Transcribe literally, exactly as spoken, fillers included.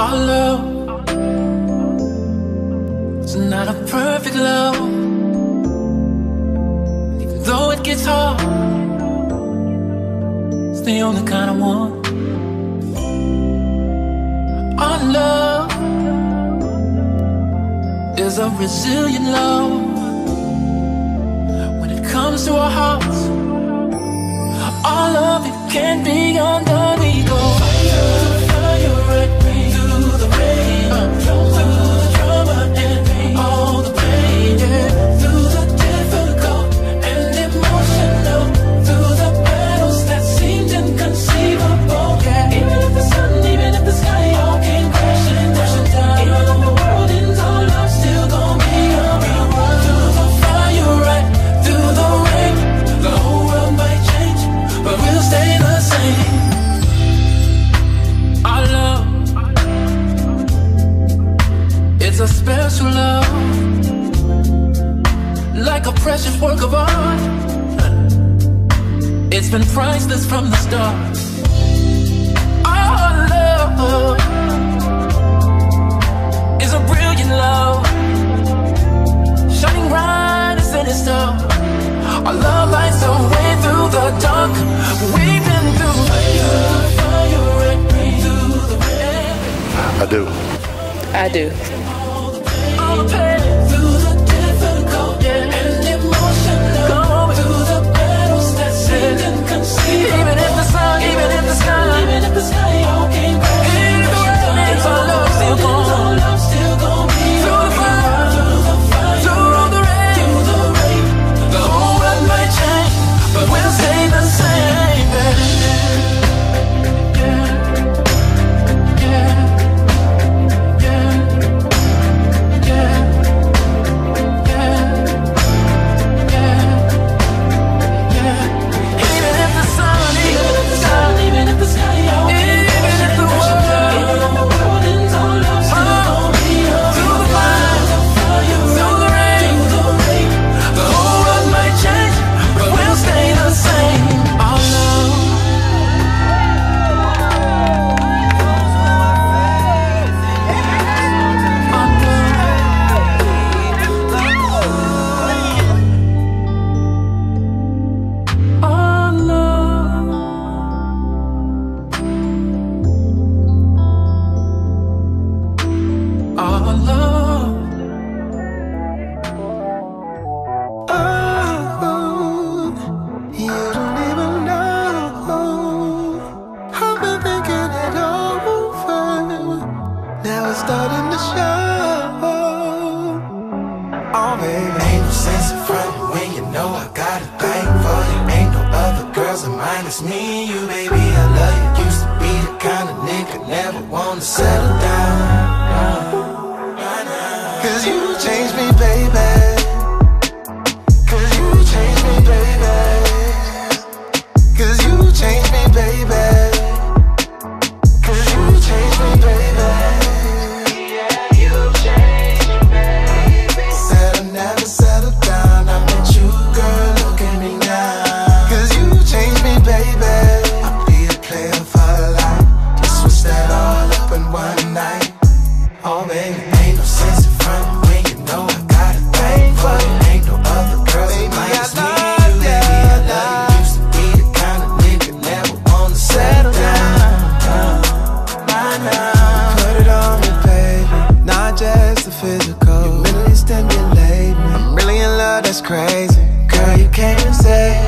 Our love is not a perfect love, even though it gets hard, it's the only kind I want. Our love is a resilient love. When it comes to our hearts, all of it can be undone. We go fire, fire, red rain, through the rain, uh, through the drama and pain, all the pain, yeah. Through the difficult and emotional, through the battles that seemed inconceivable, yeah. Even if the sun, even if the sky all came crashing, crashing down, even if the world ends, our love still gon' be around. Through the fire, right through the rain, the whole world might change, but we'll stay the same. Our love, it's a special love, like a precious work of art. It's been priceless from the start. Our love is a brilliant love, shining bright as any star. Our love lights the way through the dark. We've been through fire, fire, red rain, through the rain. I do. I do. All the pain, through the difficult, yeah, and emotional. Come on, through the battles that seemed inconceivable. Even if the sun, even if the sky, even if the sky all came crashing, even if the world ends, our love still gon' our love still gon' be through the fire, through the fire, through the rain, through the rain. The whole world might change, but we'll stay the same, baby. It's me and you, baby, I love you. Used to be the kind of nigga never wanna settle down. Cause you changed me, baby. Cause you changed me, baby. Cause you changed me, baby. Cause you changed me, baby. Yeah, you changed me, baby. Said I'll never settle down. I met you, girl, look at me now. Baby, I'll be a player for life. Just switch that all up in one night. Oh baby, ain't no sense in front when you know I got a thing for you. Ain't no other girls in my life. Me and you, baby, I love you. Used to be the kind of nigga never wanna settle down. Nah, nah. Put it on me, baby, not just the physical. You mentally stimulate me. I'm really in love, that's crazy. Girl, you came and say